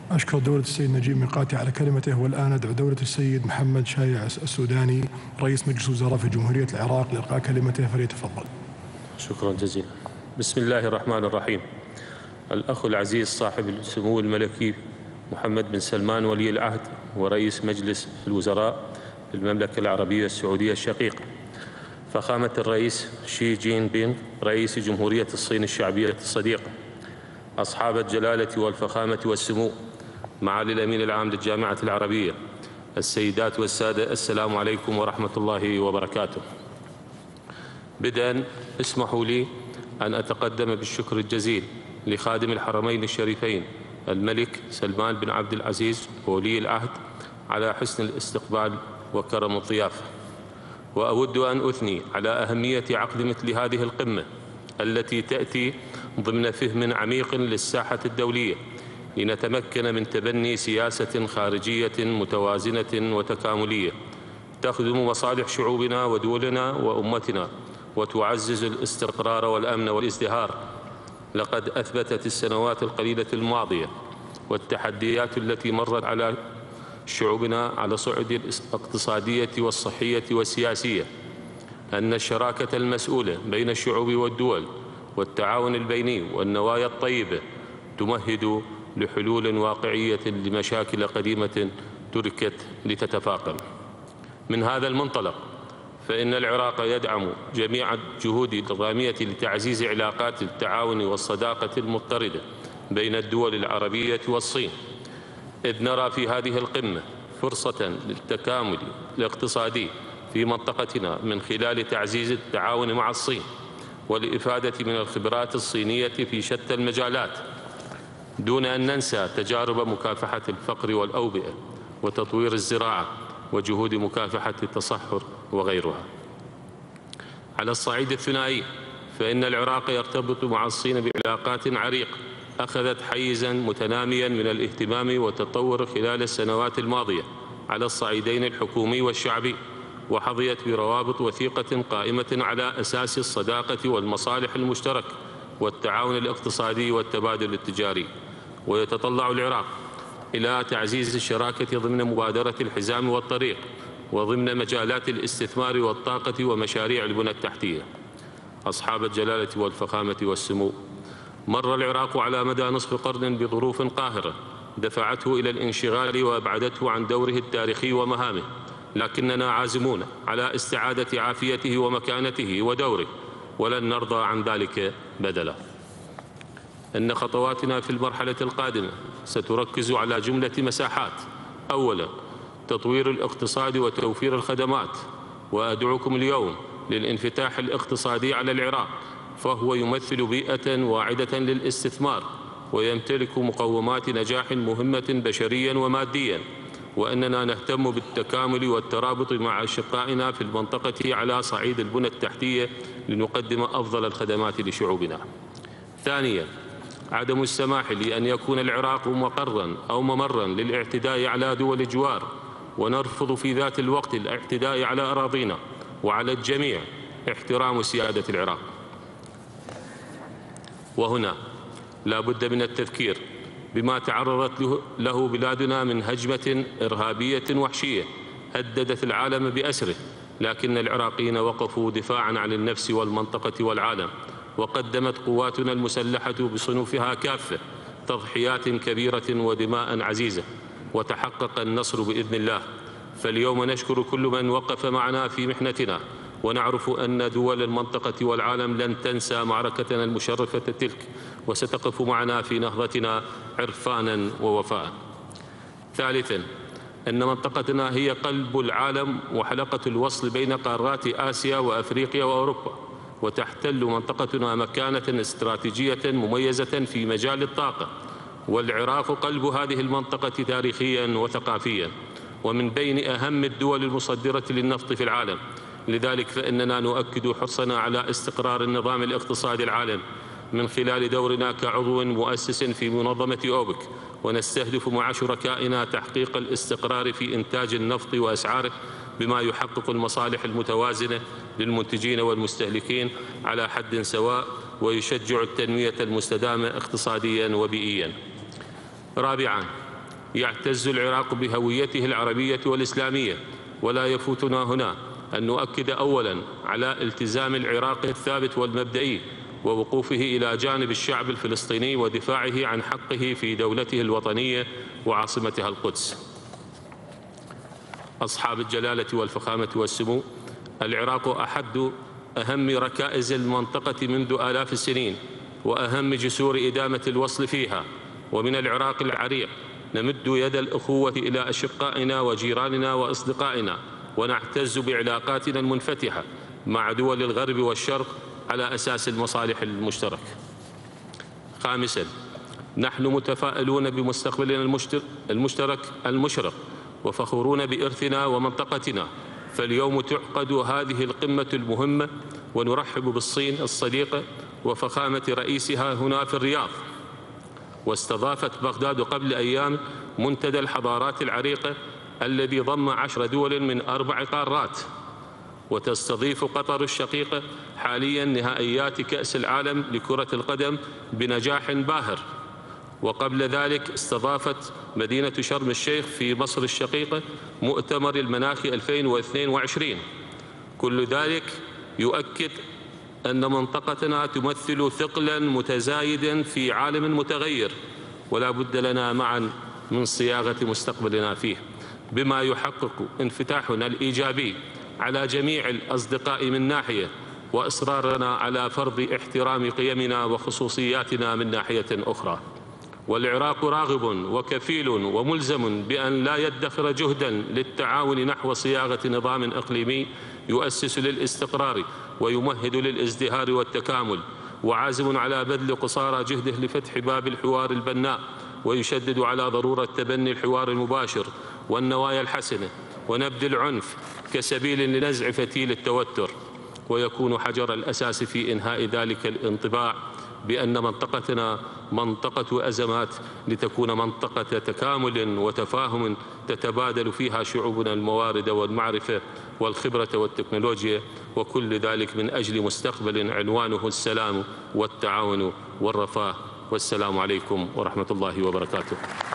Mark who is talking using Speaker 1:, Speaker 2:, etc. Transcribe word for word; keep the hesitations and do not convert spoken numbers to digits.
Speaker 1: أشكر دولة السيد نجيب ميقاتي على كلمته، والآن أدعو دولة السيد محمد شايع السوداني رئيس مجلس وزراء في جمهورية العراق لإلقاء كلمته، فليتفضل.
Speaker 2: شكرا جزيلا. بسم الله الرحمن الرحيم. الأخ العزيز صاحب السمو الملكي محمد بن سلمان ولي العهد ورئيس مجلس الوزراء للمملكة العربية السعودية الشقيقة، فخامة الرئيس شي جين بينغ رئيس جمهورية الصين الشعبية الصديقة، أصحاب الجلالة والفخامة والسمو، معالي الأمين العام للجامعة العربية، السيدات والسادة، السلام عليكم ورحمة الله وبركاته. بدءا اسمحوا لي أن أتقدم بالشكر الجزيل لخادم الحرمين الشريفين الملك سلمان بن عبد العزيز ولي العهد على حسن الاستقبال وكرم الضيافة، وأود أن أثني على أهمية عقد مثل هذه القمة التي تأتي ضمن فهم عميق للساحة الدولية لنتمكن من تبني سياسة خارجية متوازنة وتكاملية تخدم مصالح شعوبنا ودولنا وأمتنا وتعزز الاستقرار والأمن والازدهار. لقد أثبتت السنوات القليلة الماضية والتحديات التي مرت على شعوبنا على صعد الاقتصادية والصحية والسياسية أن الشراكة المسؤولة بين الشعوب والدول والتعاون البيني والنوايا الطيبة تمهد لحلول واقعية لمشاكل قديمة تركت لتتفاقم. من هذا المنطلق فإن العراق يدعم جميع الجهود الرامية لتعزيز علاقات التعاون والصداقة المضطردة بين الدول العربية والصين، إذ نرى في هذه القمة فرصة للتكامل الاقتصادي في منطقتنا من خلال تعزيز التعاون مع الصين والإفادة من الخبرات الصينية في شتى المجالات، دون أن ننسى تجارب مكافحة الفقر والأوبئة وتطوير الزراعة وجهود مكافحة التصحر وغيرها. على الصعيد الثنائي فإن العراق يرتبط مع الصين بعلاقات عريقة أخذت حيزا متناميا من الاهتمام والتطور خلال السنوات الماضية على الصعيدين الحكومي والشعبي، وحظيت بروابط وثيقة قائمة على أساس الصداقة والمصالح المشتركة والتعاون الاقتصادي والتبادل التجاري. ويتطلع العراق إلى تعزيز الشراكة ضمن مبادرة الحزام والطريق وضمن مجالات الاستثمار والطاقة ومشاريع البنى التحتية. أصحاب الجلالة والفخامة والسمو، مر العراق على مدى نصف قرن بظروف قاهرة دفعته إلى الانشغال وأبعدته عن دوره التاريخي ومهامه، لكننا عازمون على استعادة عافيته ومكانته ودوره، ولن نرضى عن ذلك بدلا. إن خطواتنا في المرحلة القادمة ستركز على جملة مساحات. أولا، تطوير الاقتصاد وتوفير الخدمات، وأدعوكم اليوم للانفتاح الاقتصادي على العراق، فهو يمثل بيئة واعدة للاستثمار ويمتلك مقومات نجاح مهمة بشريا وماديا، وأننا نهتم بالتكامل والترابط مع أشقائنا في المنطقة على صعيد البنى التحتية لنقدم أفضل الخدمات لشعوبنا. ثانيا، عدم السماح لأن يكون العراق مقرا أو ممرا للاعتداء على دول الجوار، ونرفض في ذات الوقت الاعتداء على أراضينا، وعلى الجميع احترام سيادة العراق. وهنا لا بد من التذكير بما تعرضت له بلادنا من هجمة إرهابية وحشية هددت العالم بأسره، لكن العراقيين وقفوا دفاعا عن النفس والمنطقة والعالم، وقدمت قواتنا المسلحة بصنوفها كافة تضحيات كبيرة ودماء عزيزة، وتحقق النصر بإذن الله. فاليوم نشكر كل من وقف معنا في محنتنا، ونعرف أن دول المنطقة والعالم لن تنسى معركتنا المشرفة تلك، وستقف معنا في نهضتنا عرفانا ووفاء. ثالثا، أن منطقتنا هي قلب العالم وحلقة الوصل بين قارات آسيا وأفريقيا وأوروبا، وتحتل منطقتنا مكانة استراتيجية مميزة في مجال الطاقة، والعراق قلب هذه المنطقة تاريخيا وثقافيا، ومن بين أهم الدول المصدرة للنفط في العالم. لذلك فإننا نؤكد حرصنا على استقرار النظام الاقتصادي العالمي من خلال دورنا كعضو مؤسس في منظمة أوبك، ونستهدف مع شركائنا تحقيق الاستقرار في إنتاج النفط وأسعاره بما يحقق المصالح المتوازنة للمنتجين والمستهلكين على حد سواء، ويشجع التنمية المستدامة اقتصاديا وبيئيا. رابعا، يعتز العراق بهويته العربية والإسلامية، ولا يفوتنا هنا أن نؤكد أولا على التزام العراق الثابت والمبدئي ووقوفه إلى جانب الشعب الفلسطيني ودفاعه عن حقه في دولته الوطنية وعاصمتها القدس. أصحاب الجلالة والفخامة والسمو، العراق أحد أهم ركائز المنطقة منذ آلاف السنين وأهم جسور إدامة الوصل فيها، ومن العراق العريق نمد يد الأخوة إلى أشقائنا وجيراننا وأصدقائنا، ونعتز بعلاقاتنا المنفتحة مع دول الغرب والشرق على أساس المصالح المشتركة. خامساً، نحن متفائلون بمستقبلنا المشترك المشرق وفخورون بإرثنا ومنطقتنا، فاليوم تعقد هذه القمة المهمة ونرحب بالصين الصديقة وفخامة رئيسها هنا في الرياض. واستضافت بغداد قبل أيام منتدى الحضارات العريقة الذي ضم عشر دول من أربع قارات، وتستضيف قطر الشقيقة حاليا نهائيات كأس العالم لكرة القدم بنجاح باهر. وقبل ذلك استضافت مدينة شرم الشيخ في مصر الشقيقة مؤتمر المناخ ألفين واثنين وعشرين. كل ذلك يؤكد أن منطقتنا تمثل ثقلا متزايدا في عالم متغير، ولا بد لنا معا من صياغة مستقبلنا فيه، بما يحقق انفتاحنا الإيجابي على جميع الأصدقاء من ناحية، وإصرارنا على فرض احترام قيمنا وخصوصياتنا من ناحية أخرى. والعراق راغب وكفيل وملزم بأن لا يدخر جهدا للتعاون نحو صياغة نظام إقليمي يؤسس للاستقرار ويمهد للازدهار والتكامل، وعازم على بذل قصارى جهده لفتح باب الحوار البناء، ويشدد على ضرورة تبني الحوار المباشر والنوايا الحسنة ونبذ العنف كسبيل لنزع فتيل التوتر، ويكون حجر الأساس في إنهاء ذلك الانطباع بأن منطقتنا منطقة أزمات لتكون منطقة تكامل وتفاهم تتبادل فيها شعوبنا الموارد والمعرفة والخبرة والتكنولوجيا، وكل ذلك من أجل مستقبل عنوانه السلام والتعاون والرفاه. والسلام عليكم ورحمة الله وبركاته.